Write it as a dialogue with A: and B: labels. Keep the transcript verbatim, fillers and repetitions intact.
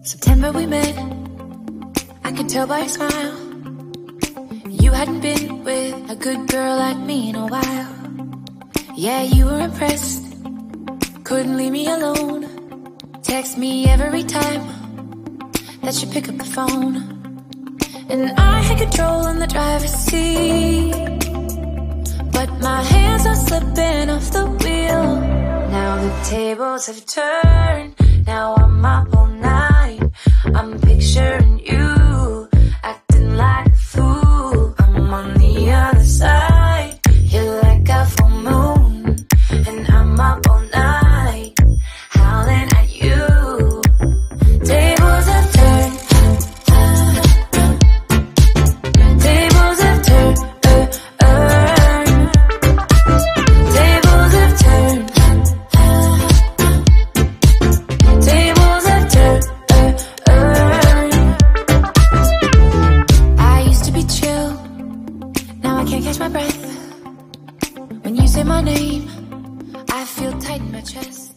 A: September we met, I could tell by your smile. You hadn't been with a good girl like me in a while. Yeah, you were impressed, couldn't leave me alone. Text me every time that you pick up the phone. And I had control in the driver's seat, but my hands are slipping off the wheel. Now the tables have turned, now I'm up all night. I'm picturing you, acting like a fool. I'm on the other side, you're like a full moon, and I'm up all night, howling at you. Tables have turned, tables have turned, uh, uh. Tables have turned, tables have turned, uh, uh. I used to be chill, now I can't catch my breath. When you say my name, I feel tight in my chest.